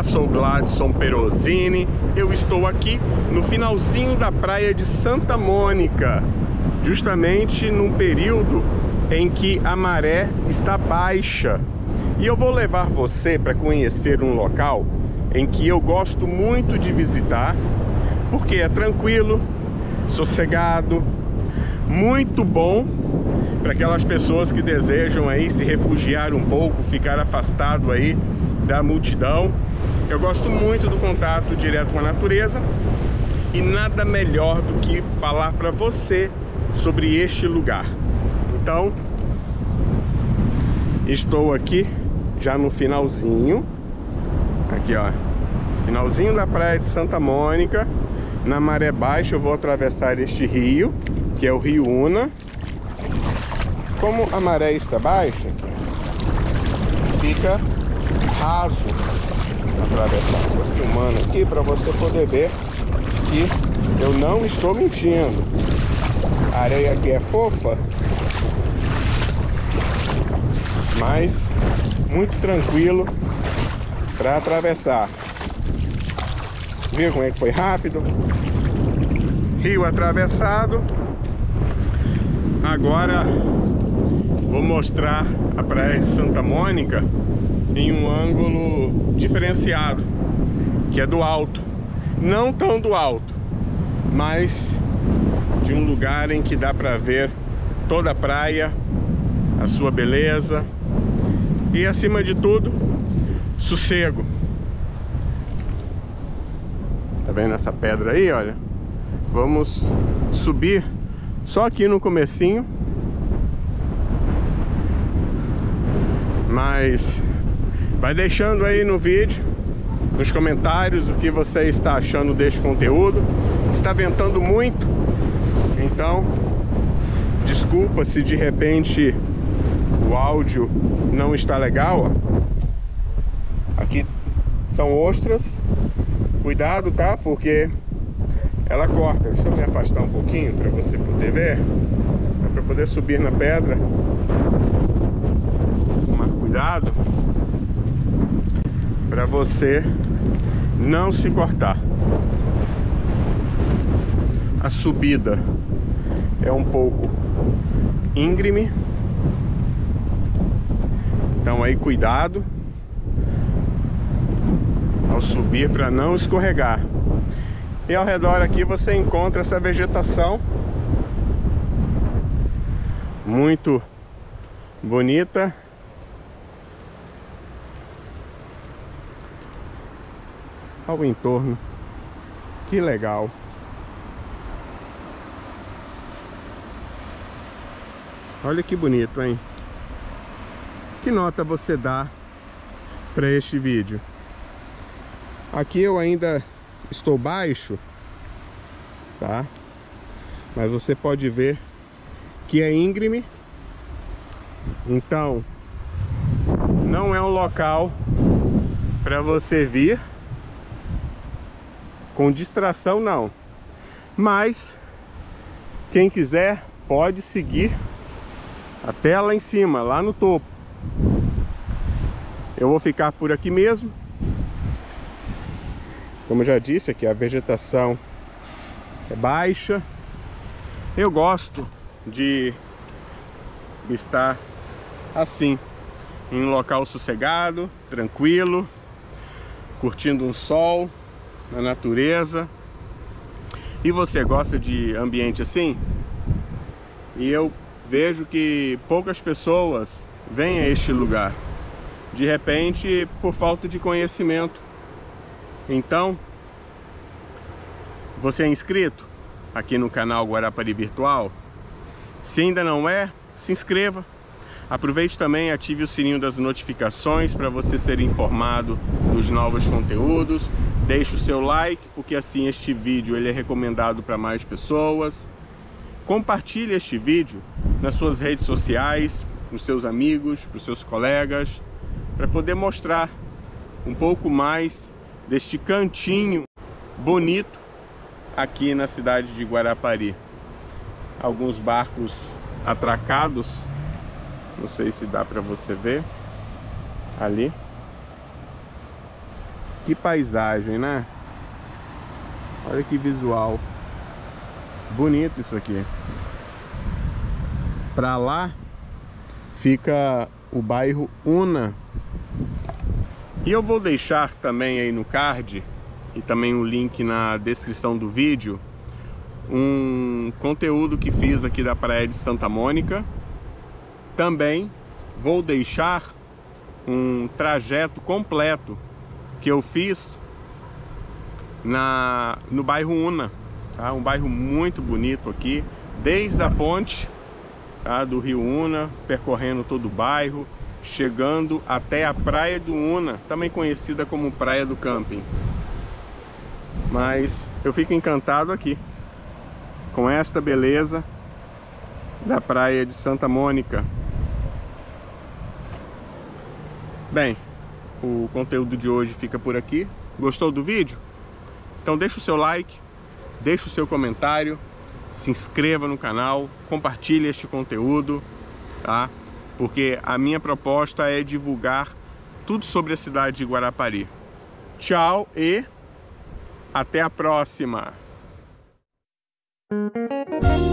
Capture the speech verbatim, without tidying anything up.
Olá, sou Gladson Perosini. Eu estou aqui no finalzinho da praia de Santa Mônica, justamente num período em que a maré está baixa. E eu vou levar você para conhecer um local em que eu gosto muito de visitar, porque é tranquilo, sossegado, muito bom para aquelas pessoas que desejam aí se refugiar um pouco, ficar afastado aí da multidão. Eu gosto muito do contato direto com a natureza e nada melhor do que falar para você sobre este lugar. Então, estou aqui já no finalzinho, aqui ó, finalzinho da praia de Santa Mônica. Na maré baixa eu vou atravessar este rio, que é o Rio Una. Como a maré está baixa, fica raso atravessar. Estou filmando aqui para você poder ver que eu não estou mentindo. A areia aqui é fofa, mas muito tranquilo para atravessar. Viu como é que foi rápido? Rio atravessado. Agora vou mostrar a praia de Santa Mônica em um ângulo diferenciado, que é do alto. Não tão do alto, mas de um lugar em que dá para ver toda a praia, a sua beleza e, acima de tudo, sossego. Tá vendo essa pedra aí, olha? Vamos subir só aqui no comecinho, mas vai deixando aí no vídeo, nos comentários, o que você está achando deste conteúdo. Está ventando muito, então desculpa se de repente o áudio não está legal, ó. Aqui são ostras, cuidado, tá? Porque ela corta. Deixa eu me afastar um pouquinho para você poder ver, para poder subir na pedra. Tomar cuidado para você não se cortar. A subida é um pouco íngreme, então aí cuidado ao subir para não escorregar. E ao redor aqui você encontra essa vegetação muito bonita. Ao entorno, que legal. Olha que bonito, hein? Que nota você dá para este vídeo? Aqui eu ainda estou baixo, tá? Mas você pode ver que é íngreme. Então não é um local para você vir com distração, não. Mas quem quiser pode seguir até lá em cima, lá no topo. Eu vou ficar por aqui mesmo. Como eu já disse, aqui a vegetação é baixa. Eu gosto de estar assim, em um local sossegado, tranquilo, curtindo um sol na natureza. E você gosta de ambiente assim? E eu vejo que poucas pessoas vêm a este lugar, de repente, por falta de conhecimento. Então, você é inscrito aqui no canal Guarapari Virtual? Se ainda não é, se inscreva. Aproveite também e ative o sininho das notificações para você ser informado dos novos conteúdos. Deixe o seu like, porque assim este vídeo ele é recomendado para mais pessoas. Compartilhe este vídeo nas suas redes sociais, com seus amigos, para os seus colegas, para poder mostrar um pouco mais deste cantinho bonito aqui na cidade de Guarapari. Alguns barcos atracados, não sei se dá para você ver ali. Que paisagem, né? Olha que visual. Bonito isso aqui. Pra lá fica o bairro Una. E eu vou deixar também aí no card e também o link na descrição do vídeo um conteúdo que fiz aqui da praia de Santa Mônica. Também vou deixar um trajeto completo que eu fiz na, no bairro Una, tá? Um bairro muito bonito aqui, desde a ponte, tá, do Rio Una, percorrendo todo o bairro, chegando até a Praia do Una, também conhecida como Praia do Camping. Mas eu fico encantado aqui com esta beleza da praia de Santa Mônica. Bem, o conteúdo de hoje fica por aqui. Gostou do vídeo? Então deixa o seu like, deixa o seu comentário, se inscreva no canal, compartilhe este conteúdo, tá? Porque a minha proposta é divulgar tudo sobre a cidade de Guarapari. Tchau e até a próxima!